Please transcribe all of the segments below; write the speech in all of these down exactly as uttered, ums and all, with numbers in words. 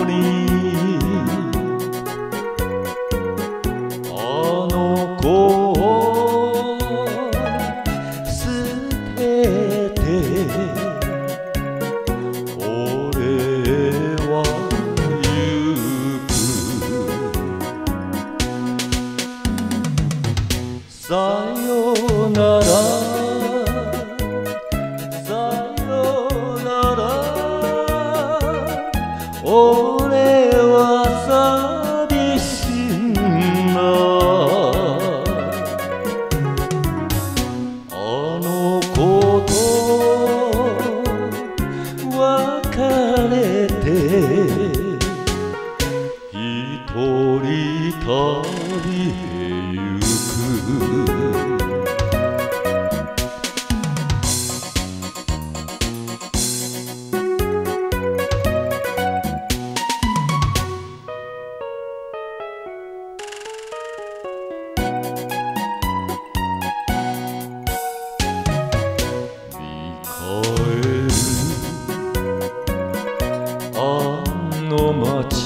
にあの子を捨てて俺は行く。さよならさよなら俺は寂しいな。あの子と別れて一人旅へ行く。あの街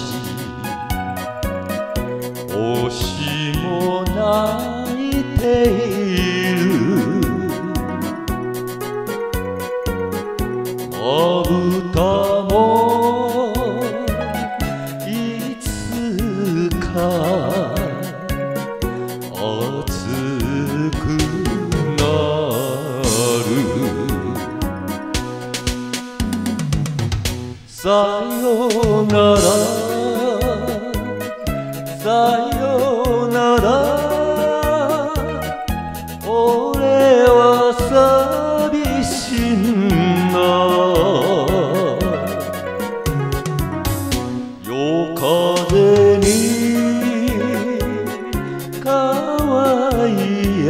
星も泣いている。まぶたもいつか熱くなる。さよならさよなら俺は寂しいな。夜風に乾いや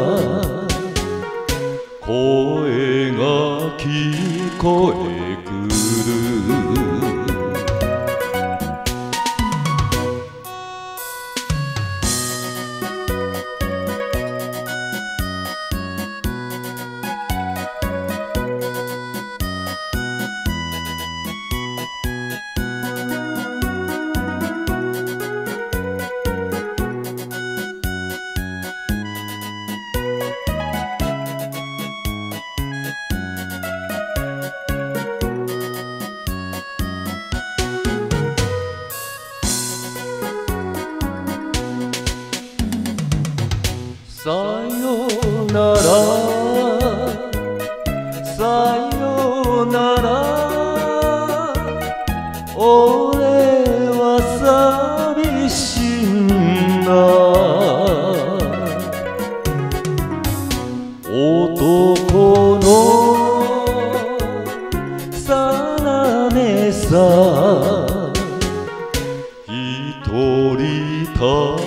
声が聞こえくる。さよならさよなら俺は寂しいな。男のさらねさ一人旅